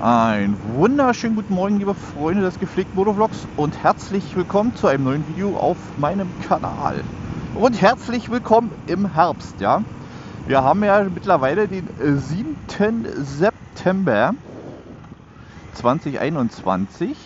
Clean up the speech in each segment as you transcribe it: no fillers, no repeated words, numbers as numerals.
Ein wunderschönen guten Morgen, liebe Freunde des gepflegten Motovlogs, und herzlich willkommen zu einem neuen Video auf meinem Kanal. Und herzlich willkommen im Herbst, ja. Wir haben ja mittlerweile den 7. September 2021.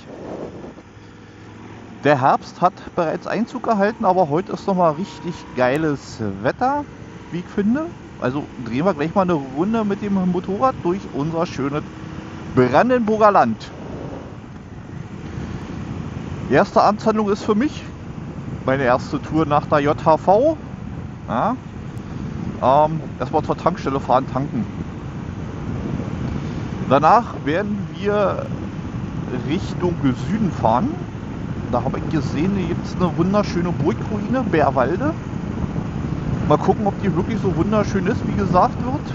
Der Herbst hat bereits Einzug gehalten, aber heute ist nochmal richtig geiles Wetter, wie ich finde. Also drehen wir gleich mal eine Runde mit dem Motorrad durch unser schönes Brandenburger Land. Die erste Amtshandlung ist für mich meine erste Tour nach der JHV. Ja, erstmal zur Tankstelle fahren, tanken. Danach werden wir Richtung Süden fahren. Da habe ich gesehen, hier gibt es eine wunderschöne Burgruine, Bärwalde. Mal gucken, ob die wirklich so wunderschön ist, wie gesagt wird.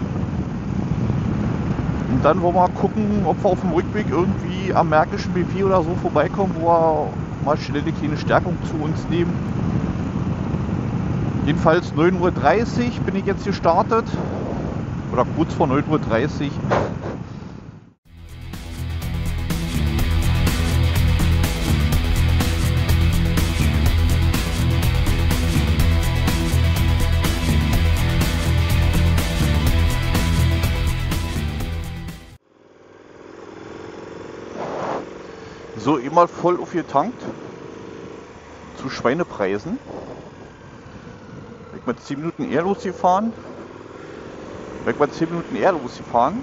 Und dann wollen wir mal gucken, ob wir auf dem Rückweg irgendwie am Märkischen BP oder so vorbeikommen, wo wir mal schnell eine kleine Stärkung zu uns nehmen. Jedenfalls 9:30 Uhr bin ich jetzt gestartet. Oder kurz vor 9:30 Uhr. So, immer voll aufgetankt. Zu Schweinepreisen. Weg mal 10 Minuten eher losgefahren. Weg mal 10 Minuten eher losgefahren.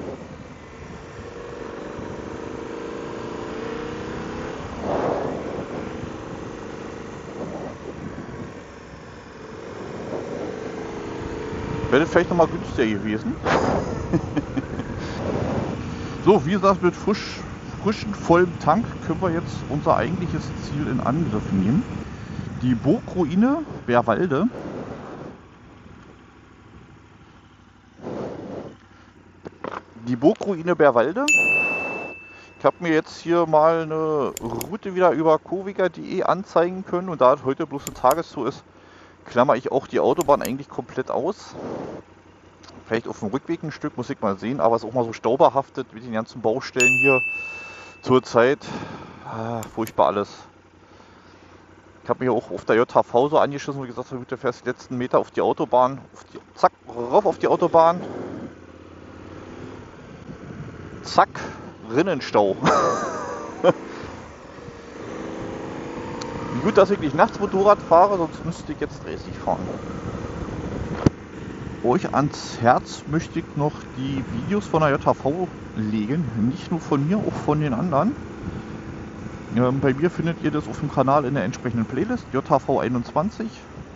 Wäre vielleicht nochmal günstiger gewesen. So, wie gesagt, mit frischen, vollem Tank können wir jetzt unser eigentliches Ziel in Angriff nehmen. Die Burgruine Bärwalde. Die Burgruine Bärwalde. Ich habe mir jetzt hier mal eine Route wieder über cowiger.de anzeigen können, und da heute bloß eine Tagestour ist, klammer ich auch die Autobahn eigentlich komplett aus. Vielleicht auf dem Rückweg ein Stück, muss ich mal sehen, aber es ist auch mal so staubehaftet mit den ganzen Baustellen hier zurzeit. Furchtbar alles. Ich habe mich auch auf der JHV so angeschissen und gesagt, du fährst die letzten Meter auf die Autobahn, zack, rauf auf die Autobahn. Zack, Rinnenstau. Gut, dass ich nicht nachts Motorrad fahre, sonst müsste ich jetzt 30 fahren. Euch ans Herz möchte ich noch die Videos von der JHV legen. Nicht nur von mir, auch von den anderen. Bei mir findet ihr das auf dem Kanal in der entsprechenden Playlist, JHV21.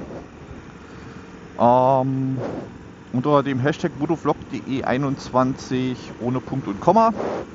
Unter dem Hashtag motovlog.de 21 ohne Punkt und Komma.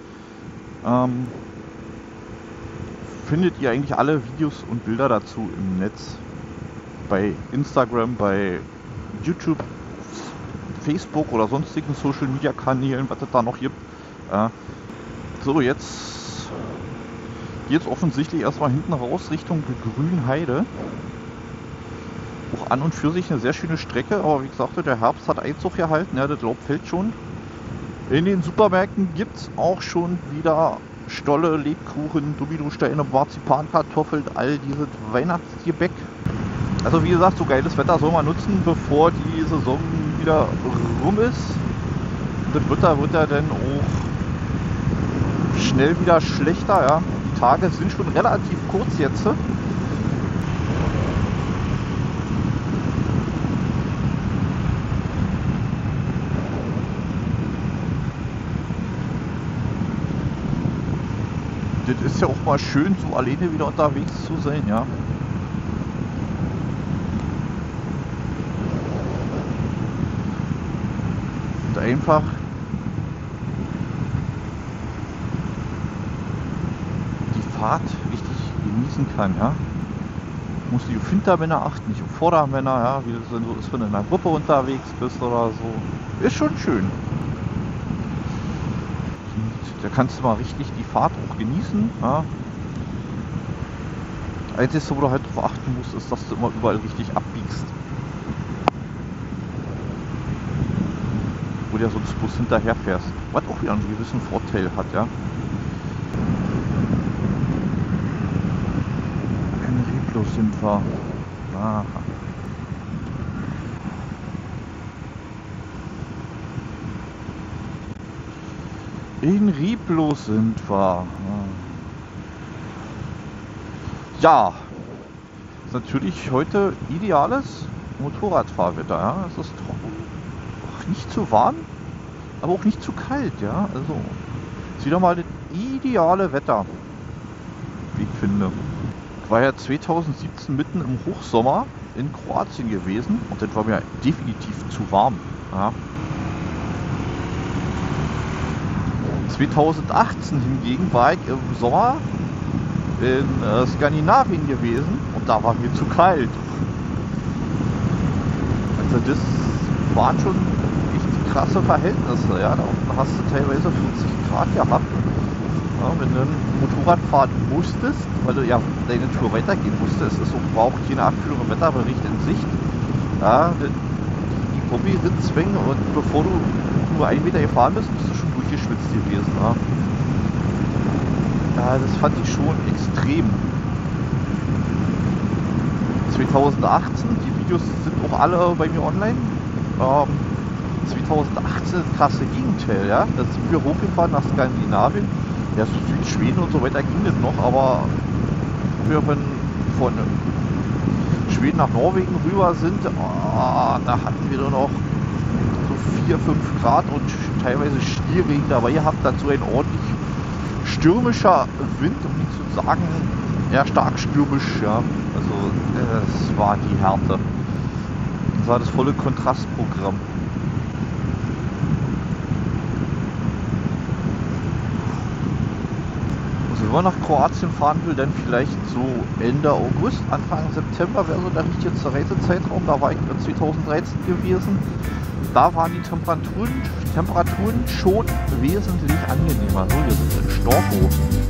Findet ihr eigentlich alle Videos und Bilder dazu im Netz. Bei Instagram, bei YouTube, Facebook oder sonstigen Social Media Kanälen, was es da noch gibt. So, jetzt geht es offensichtlich erstmal hinten raus Richtung Grünheide. Auch an und für sich eine sehr schöne Strecke, aber wie gesagt, der Herbst hat Einzug gehalten, ja, das Laub fällt schon. In den Supermärkten gibt es auch schon wieder Stolle, Lebkuchen, Dominosteine, Marzipankartoffeln, all dieses Weihnachtsgebäck. Also wie gesagt, so geiles Wetter soll man nutzen, bevor die Saison wieder rum ist. Das Wetter wird ja dann auch schnell wieder schlechter. Ja. Die Tage sind schon relativ kurz jetzt. Das ist ja auch mal schön, so alleine wieder unterwegs zu sein, ja. Und einfach die Fahrt richtig genießen kann, ja. Du musst nicht auf Hintermänner achten, nicht auf Vordermänner, ja, wie das denn so ist, wenn du in einer Gruppe unterwegs bist oder so. Ist schon schön. Da kannst du mal richtig die Fahrt auch genießen. Ja. Einzige, wo du halt darauf achten musst, ist, dass du immer überall richtig abbiegst. wo der sonst bloß hinterher fährst. Was auch wieder einen gewissen Vorteil hat, ja. In Reblos sind wir. Aha. In Reblos sind wir. Ja, ist natürlich heute ideales Motorradfahrwetter. Ja. Es ist trocken, auch nicht zu warm, aber auch nicht zu kalt. Ja, also ist wieder mal das ideale Wetter, wie ich finde. Ich war ja 2017 mitten im Hochsommer in Kroatien gewesen und das war mir definitiv zu warm. Ja. 2018 hingegen war ich im Sommer in Skandinavien gewesen und da war mir zu kalt. Also das waren schon echt krasse Verhältnisse. Ja. Da unten hast du teilweise 40 Grad gehabt. Ja, wenn du ein Motorrad fahren musstest, weil du ja deine Tour weitergehen musstest, es war auch keine aktuelle Wetterbericht in Sicht. Ja, die Bobby-Ritzwänge und bevor du nur 1 Meter gefahren bist, bist du schon durchgeschwitzt gewesen. Ja. Ja, das fand ich schon extrem. 2018, die Videos sind auch alle bei mir online. 2018 das krasse Gegenteil, ja. Da sind wir hochgefahren nach Skandinavien. Ja, so Südschweden und so weiter ging das noch, aber wir von Schweden nach Norwegen rüber sind, da hatten wir nur noch so 4, 5 Grad und teilweise Schneeregen dabei gehabt, dazu ein ordentlich stürmischer Wind, um nicht zu sagen, ja, stark stürmisch, ja. Also es war die Härte. Das war das volle Kontrastprogramm. Also wenn man nach Kroatien fahren will, dann vielleicht so Ende August, Anfang September wäre so der richtige Reisezeitraum. Da war ich 2013 gewesen. Da waren die Temperaturen schon wesentlich angenehmer. So, wir sind in Storkow.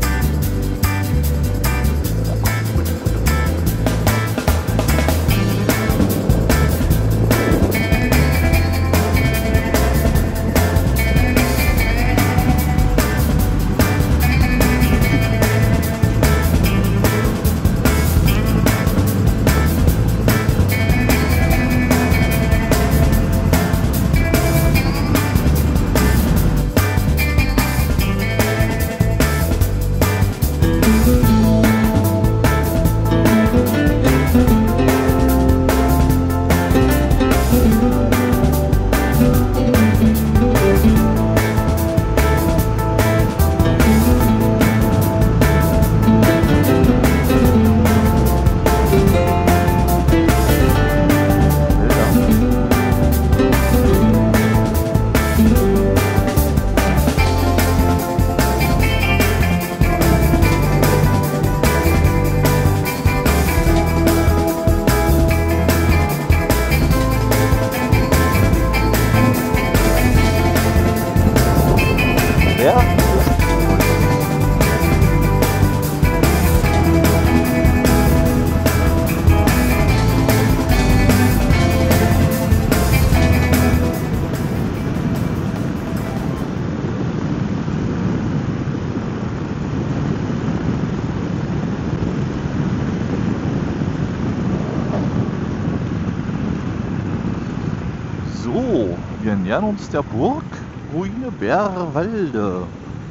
So, wir nähern uns der Burgruine Bärwalde.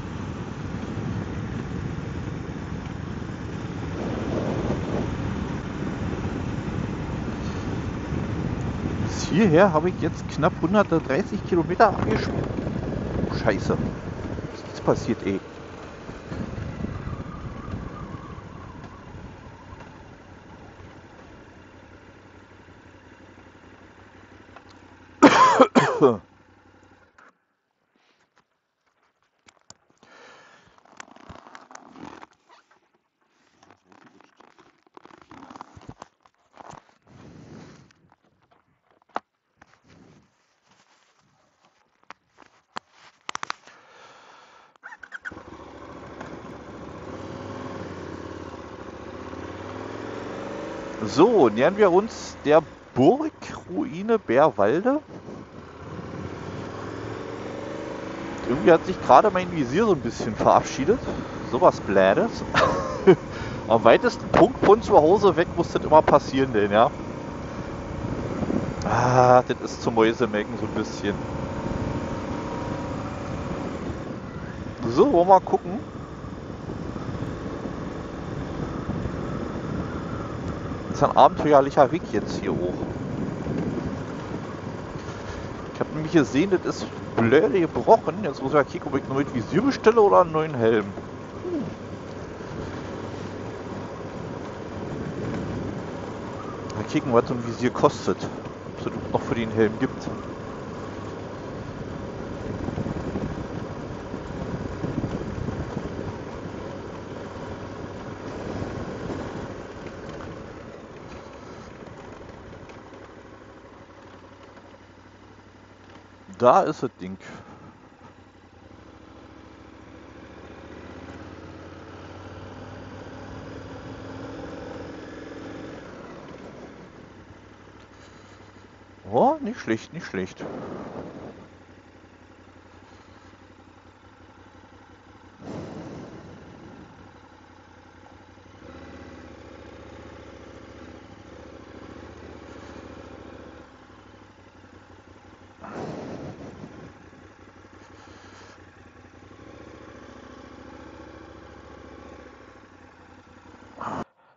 Bis hierher habe ich jetzt knapp 130 Kilometer angesprungen. Scheiße. Was ist jetzt passiert, ey? So, nähern wir uns der Burgruine Bärwalde. Irgendwie hat sich gerade mein Visier so ein bisschen verabschiedet. Sowas Blädes. Am weitesten Punkt von zu Hause weg muss das immer passieren, denn ja. Ah, das ist zum Mäusemelken so ein bisschen. So, wollen wir mal gucken. Das ist ein abenteuerlicher Weg jetzt hier hoch. Ich habe nämlich gesehen, das ist blöde gebrochen. Jetzt muss ich mal kicken, ob ich nur mit Visier bestelle oder einen neuen Helm. Mal kicken, was so ein Visier kostet. Ob es das noch für den Helm gibt. Da ist das Ding. Oh, nicht schlecht, nicht schlecht.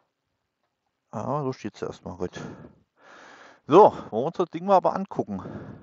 Ah, so steht es erstmal. Gut. So, wollen wir uns das Ding mal aber angucken.